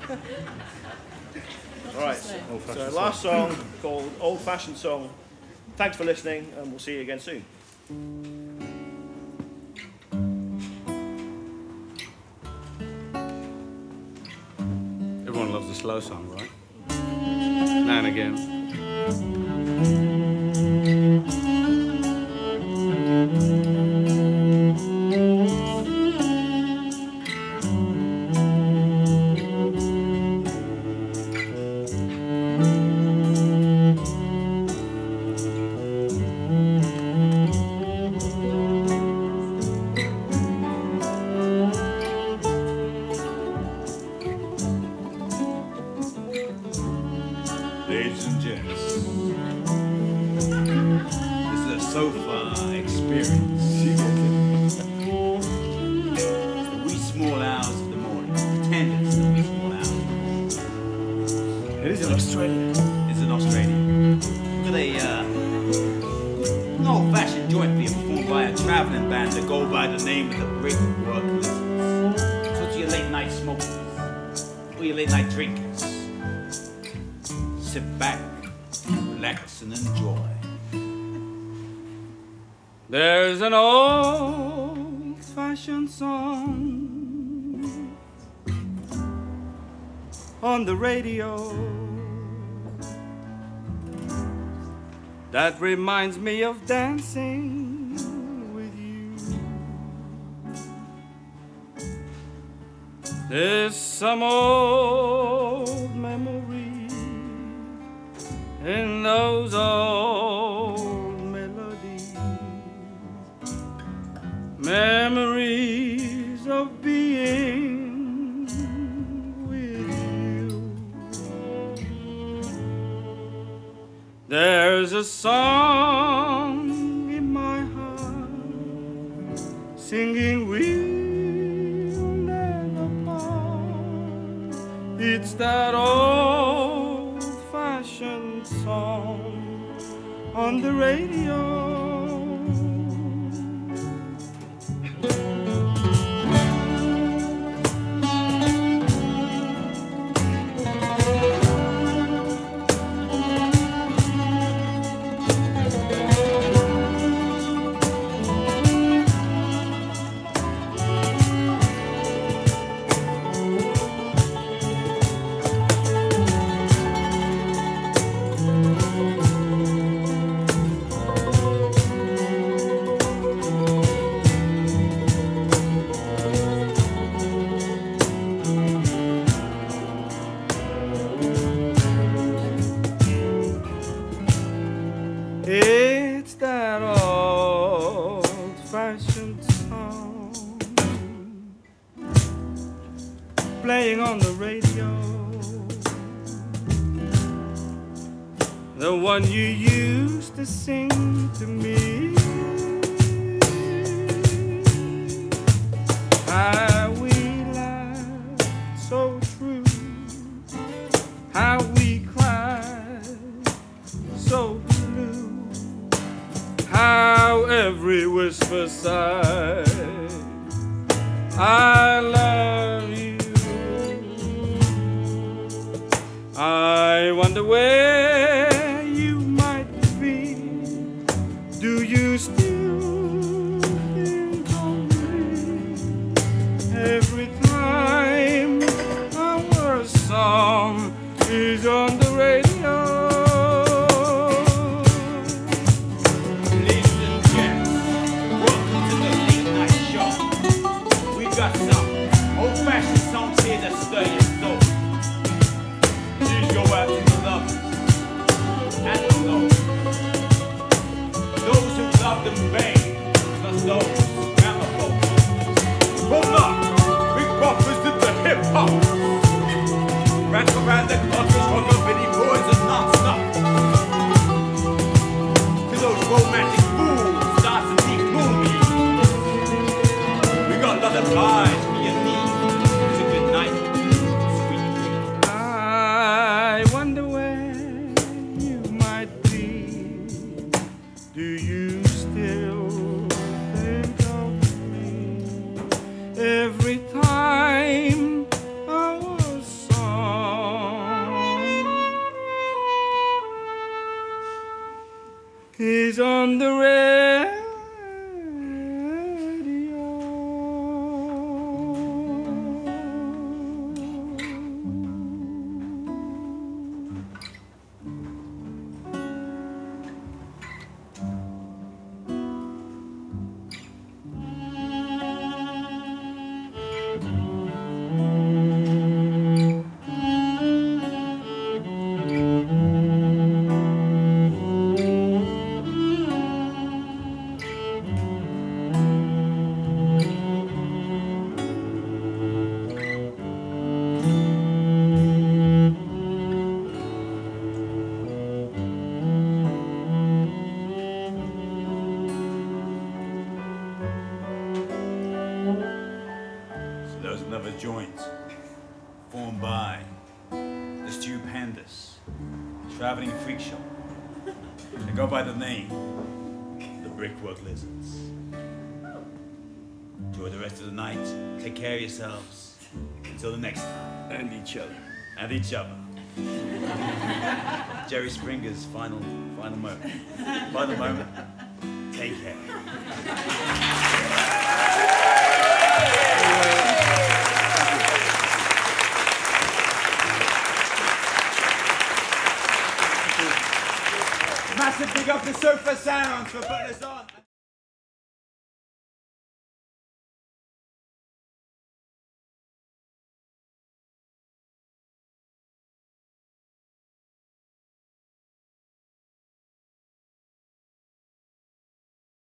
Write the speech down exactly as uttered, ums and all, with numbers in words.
All right, so, so last song called Old Fashioned Song. Thanks for listening, and we'll see you again soon. Everyone loves a slow song, right? Now and again. Ladies and gents, this is a Sofar experience. You get it? It's the wee small hours of the morning. Pretend it's the wee small hours. It is in Australia. It's in Australia. Look at a, uh, an old-fashioned joint being performed by a travelling band that go by the name of the Brickwork. So to your late-night smokers, or your late-night drinkers, sit back, relax, and enjoy. There's an old-fashioned song on the radio that reminds me of dancing with you. There's some old memory in those old melodies, memories of being with you. There's a song in my heart singing we'll never part. It's that old-fashioned song on the radio. It's that old-fashioned song playing on the radio, the one you used to sing to me. How we laughed so true, how we cried so blue, how every whisper sighed, I love you. I wonder where you might be. Do you still think of me? Every time our song is on the radio. Ladies and gents, welcome to the late night show. We got some old-fashioned songs here that stir your soul. These go out to the lovers and the low. Those who love them vain, plus those grammar folks. Hold up, big bumpers to the hip hop. Rack around the clock, hung up any boys and non-stop. To those romantic fools, dancing deep moonbeams. We got lullabies for your needs. It's a good night, sweet dreams. I wonder where you might be. Do you still think of me? Every time our on the radio. Joint formed by the stupendous traveling freak show. They go by the name the Brickwork Lizards. Enjoy the rest of the night. Take care of yourselves. Until the next time. And each other. And each other. Jerry Springer's final final moment. Final moment. Take care. Massive big up to Sofar Sounds for putting us on.